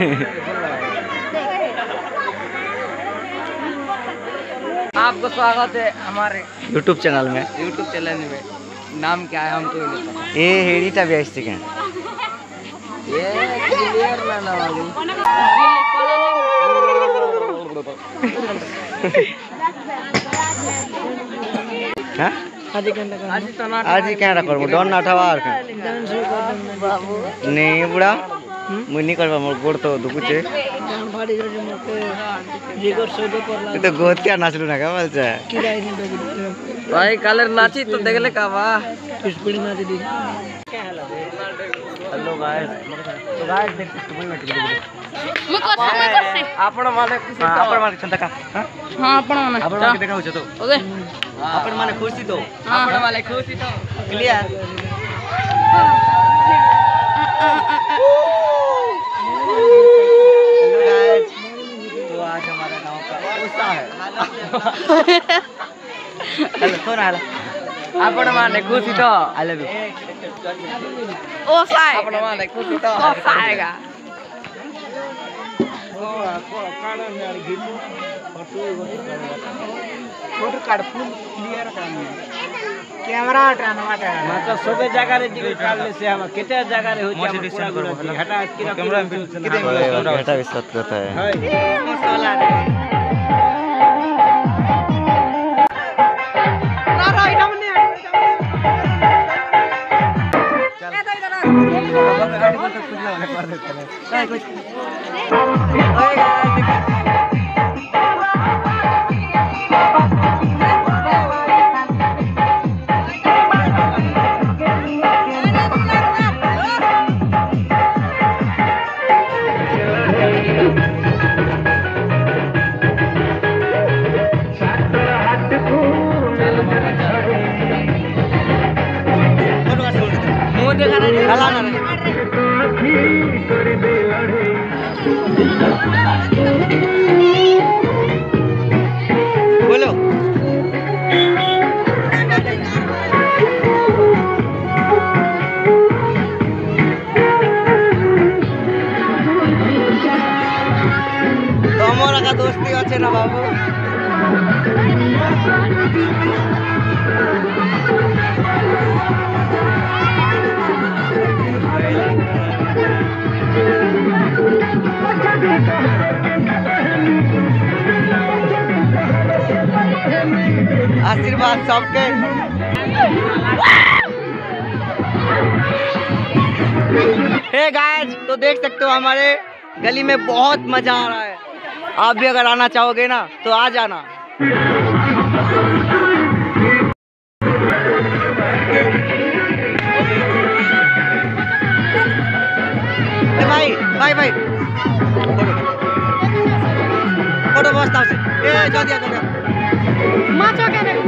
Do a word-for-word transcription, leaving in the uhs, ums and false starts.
आपको स्वागत है हमारे यूट्यूब चैनल में। यूट्यूब चैनल में नाम क्या है हम तो नहीं पता। ये हेडीटा बेचते हैं। ये क्लियर ना ना बाबू। हाँ? आज तो ना आज ही क्या रखो डॉन ना ठवा रखा बाबू नहीं बुढ़ा मुझे नहीं करवा मोर गोड़ तो दुकुचे ये तो गोतिया नाचलू ना क्या बोलते हैं भाई कलर नाची तो देख ले का वाह स्पीड नाची दी। हेलो गाइस तो गाइस देख सकते हो मैं कैसे आपण माने खुशी हां आपण माने छंदा का हां आपण माने आपण माने देखा हो तो ओके आपण माने खुशी तो आपण माने खुशी तो क्लियर। हेलो गाइस तो आज हमारा गांव का उत्साह है। हेलो कौन आला आपण माने खुशी तो आई लव यू ओ साई आपण माने खुशी तो ओ साईगा फोटो काढ फुल क्लियर काम कैमरा हटाना मत मतलब सब जगह रे जी काढ ले से हम केते जगह रे हो जा पूरा हटा कैमरा किते बेटा विश्वास करता है मसाला रे ना रा इधर नहीं चल ए इधर गाड़ी पर कुछ ना कर देते हैं कुछ ओए बोलो तमरा का दोस्ती अच्छे ना बाबू आशीर्वाद सबके। हे गाइस तो देख सकते हो हमारे गली में बहुत मजा आ रहा है। आप भी अगर आना चाहोगे ना तो आ जाना। भाई भाई भाई फोटो बस ए जा दिया जा दिया माचो के